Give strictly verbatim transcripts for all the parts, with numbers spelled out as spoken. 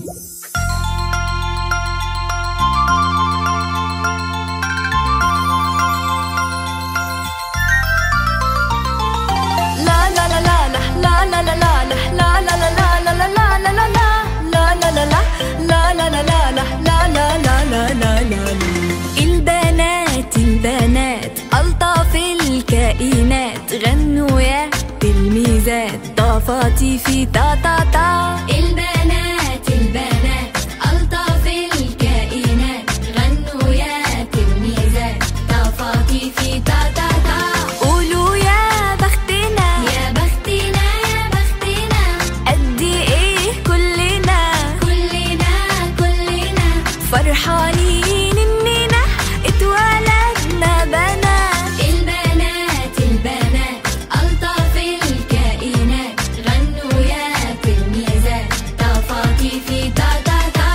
البنات البنات ألطف الكائنات، غنوا يا تلميذات طفاتي في تا تا تا. البنات البنات ألطف الكائنات، غنوا يا تلميذات طفاتي في تا تا تا. قولوا يا بختنا يا بختنا يا بختنا، قد ايه كلنا كلنا كلنا فرحانين اننا اتولدنا بنات. البنات البنات ألطف الكائنات، غنوا يا تلميذات طفاتي في تا تا تا.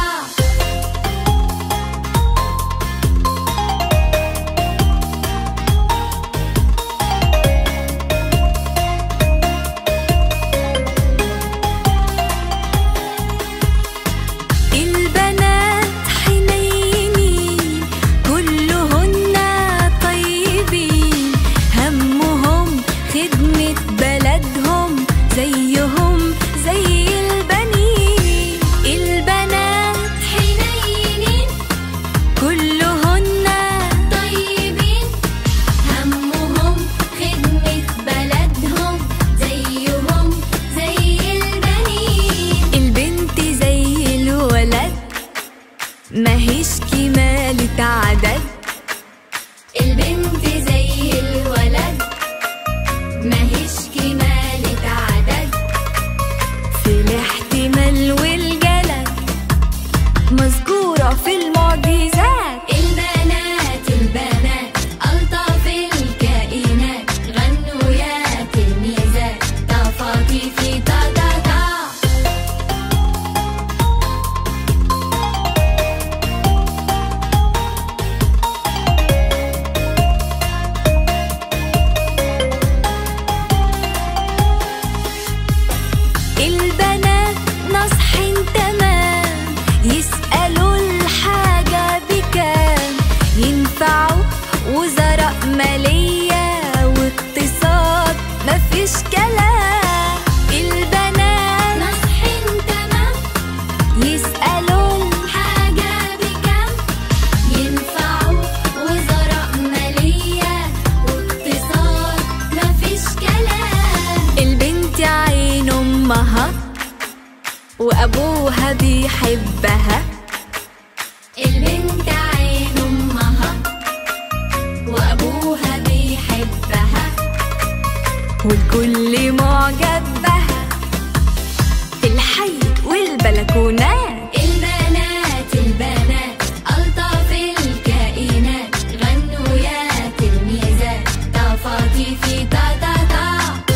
البنات حنينين كلهن طيبين، همهم خدمة بلدهم زيهم زي البنين. البنات حنينين كلهن طيبين، همهم خدمة بلدهم زيهم زي البنين. البنت زي الولد ماهيش كمالة عدد. البنت زي الولد ماهيش كمالة عدد، في الاحتمال والجلد مذكورة في المعجزات. البنات البنات ألطف الكائنات، غنوا يا تلميذات طفاتي في تا تا تا. البنات نصحين تمام، يسألوا الحاجة بكام، ينفعوا وزراء مالية واقتصاد مفيش كلام. البنات نصحين تمام، يسألوا الحاجة بكام، ينفعوا وزراء مالية واقتصاد مفيش كلام. البنت عين أمها وأبوها بيحبها. البنت عين أمها وأبوها بيحبها، والكل معجب بها في الحي والبلكونات. البنات البنات ألطف الكائنات، غنوا يا تلميذات طفاتي في تا تا تا.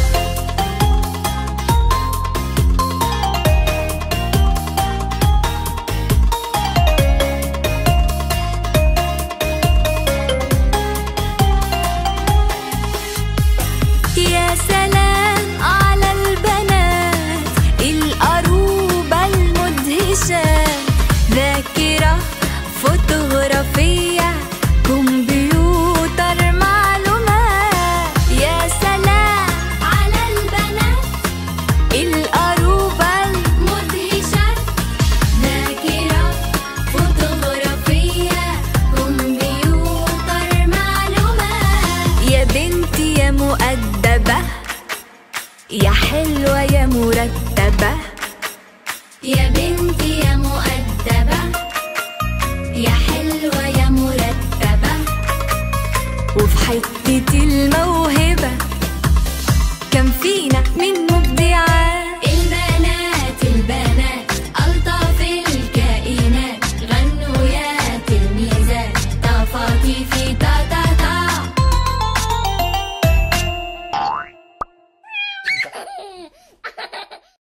يا سلام على البنات الأروبة المدهشة، ذاكرة فوتوغرافية كمبيوتر معلومات. يا سلام على البنات الأروبة المدهشة، ذاكرة فوتوغرافية كمبيوتر معلومات. يا بنتي يا مؤدبة، يا حلوة يا مرتبة. يا بنتي يا مؤدبة، يا حلوة يا مرتبة، وفي حتة